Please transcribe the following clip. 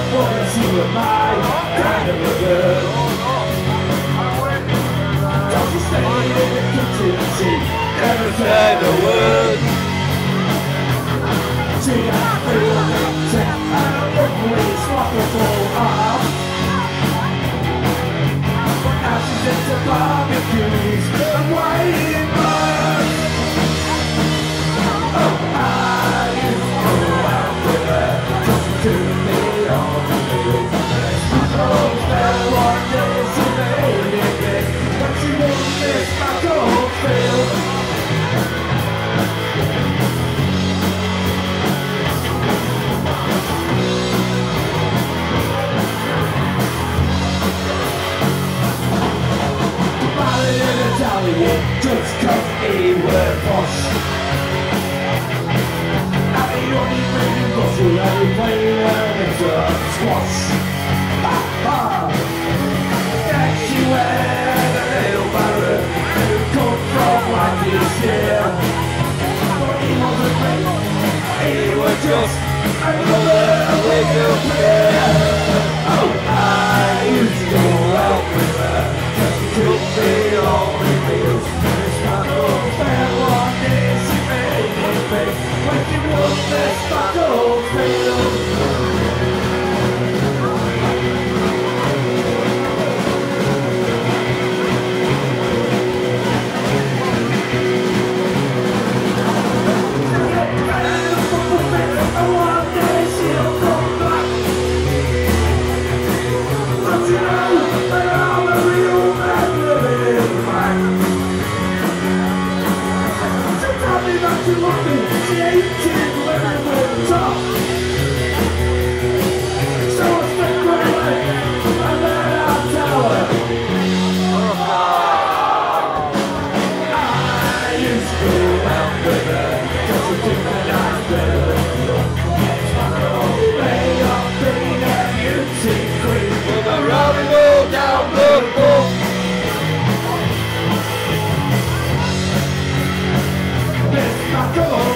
Always you were my kind of a girl. Don't you stay in the kitchen and she never said a word. She got real upset and I always walk her full off. But now she's into barbecues and waiting birds. Oh, I used to go out with her just to be on the news. Oh, that one day she made it big, but she won't miss my gold field. Italian, just cause he were posh. And the only thing was who let me play it's a squash. Ha ha! Then she went a little baron who come from like this year. But he wasn't great, he was just another little player. Oh, I used to go out with her just to be on. Go!